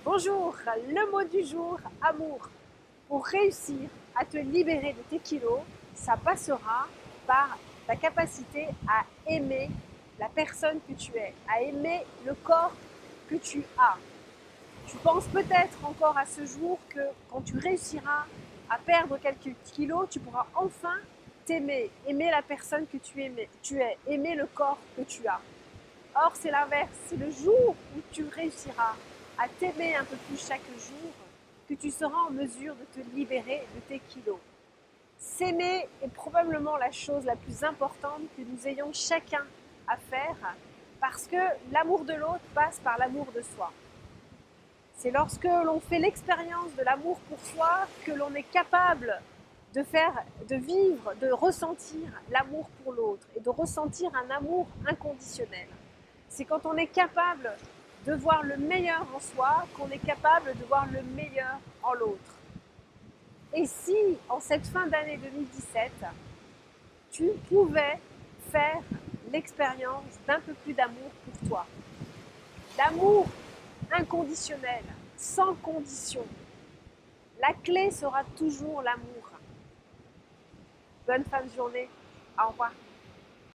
Bonjour, le mot du jour, amour. Pour réussir à te libérer de tes kilos, ça passera par ta capacité à aimer la personne que tu es, à aimer le corps que tu as. Tu penses peut-être encore à ce jour que quand tu réussiras à perdre quelques kilos, tu pourras enfin t'aimer, aimer la personne que tu es, aimer le corps que tu as. Or, c'est l'inverse. C'est le jour où tu réussiras à t'aimer un peu plus chaque jour que tu seras en mesure de te libérer de tes kilos. S'aimer est probablement la chose la plus importante que nous ayons chacun à faire parce que l'amour de l'autre passe par l'amour de soi. C'est lorsque l'on fait l'expérience de l'amour pour soi que l'on est capable de vivre, de ressentir l'amour pour l'autre et de ressentir un amour inconditionnel. C'est quand on est capable de voir le meilleur en soi qu'on est capable de voir le meilleur en l'autre. Et si, en cette fin d'année 2017, tu pouvais faire l'expérience d'un peu plus d'amour pour toi, l'amour inconditionnel, sans condition, la clé sera toujours l'amour. Bonne fin de journée. Au revoir.